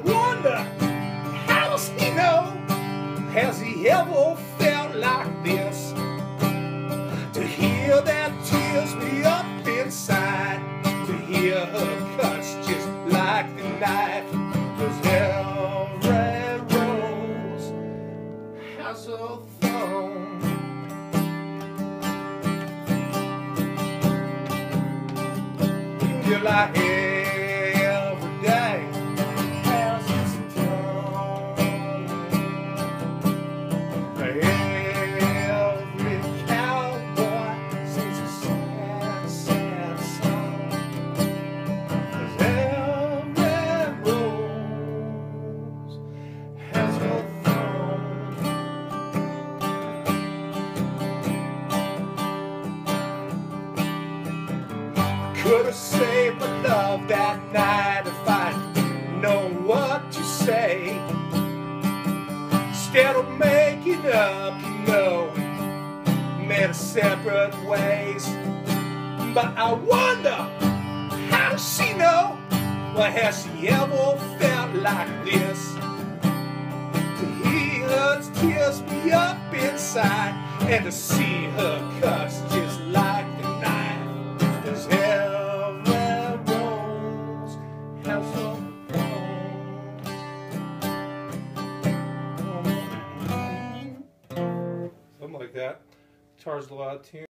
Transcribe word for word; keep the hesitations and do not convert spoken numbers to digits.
wonder, how does he know? Has he ever felt like this? To hear that tears me up inside, to hear her cuts just like the knife. 'Cause every rose has a thorn. You're like every day has its thorn. Every cowboy sings a sad, sad song. 'Cause every rose has a thorn. Could have saved my love that night if I'd known what to say. Instead of making up, you know, made separate ways. But I wonder, how does she know? Well, has she ever felt like this? To hear her tears me up inside, and to see her cuts just like the knife. 'Cause every rose has a thorn. Something like that. Guitar's a little out of tune.